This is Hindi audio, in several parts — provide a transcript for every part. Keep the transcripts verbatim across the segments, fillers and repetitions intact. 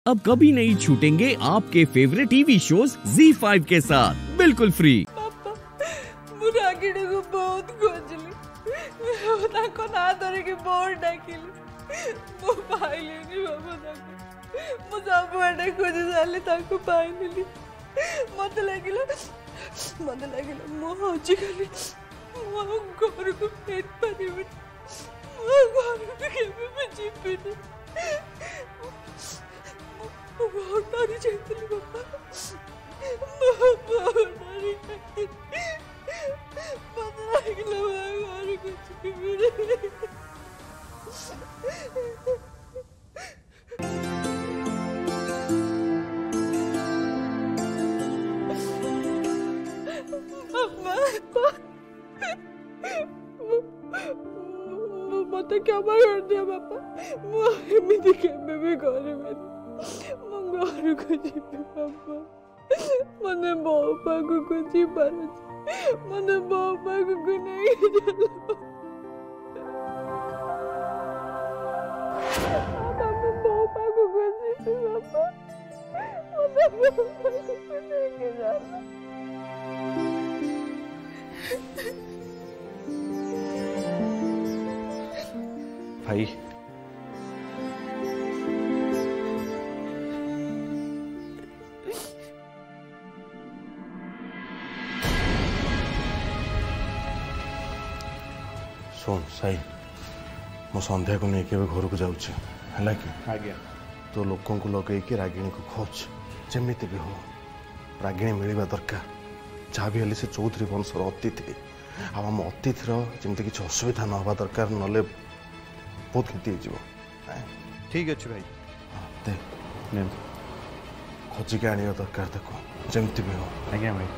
अब कभी नहीं छूटेंगे आपके favourite TV shows Zee five के साथ बिल्कुल फ्री। पापा मु रागिणी को बहुत खोजली ताको ना धरे के बहुत डाकिली मु पाइलिनी बाबा ताको मु सब आडे खोज साली ताको पाइलिनी मते लागिला मते लागिला मु होची खाली मु घर को फेर परिबे मु घर को केबे भी जीबिनी बहुत डरी जाती बाबा बहुत डरी जाती पता किलो घर कुछ भी मत क्या कर दिया बापा एमती केबे घर में घर को जीवी बाबा मने बो पाक को जीवार मने बो पाक को नहीं चलो मने बो पाक को जीवी बाबा मने बो पाक को नहीं चलो भाई सुन साई मो संध्या को लेकिन घर को जाऊँ है कि आज्ञा तो लोक लगे रागिणी को खोज जमी भी हो रागिणी मिलवा दरकार जहाँ भी हेल्ले से चौधरी वंशर अतिथि आम अतिथि जमी किसी असुविधा न हवा दरकार ना बहुत क्षति हो ठीक अच्छे भाई दे खोजिक आने दरकार देखो जमी भी हो आज्ञा भाई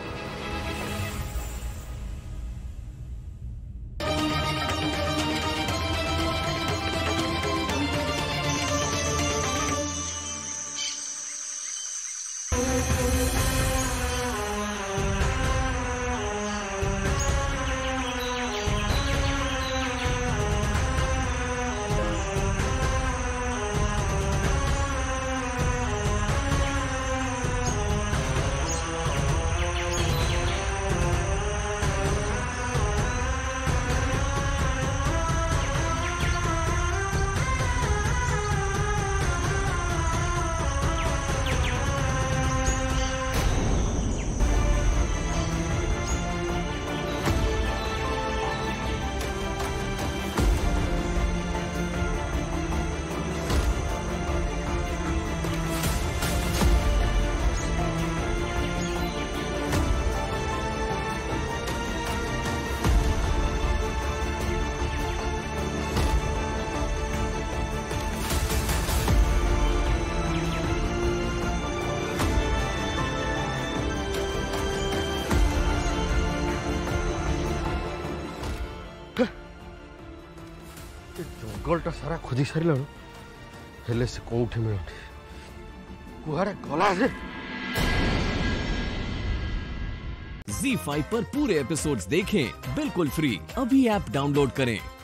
जंगलटा सारा खोजी सारा हेले से कौटी मिलूनी कुआड़े गला से। ज़ी फाइव पर पूरे एपिसोड्स देखें बिल्कुल फ्री। अभी ऐप डाउनलोड करें।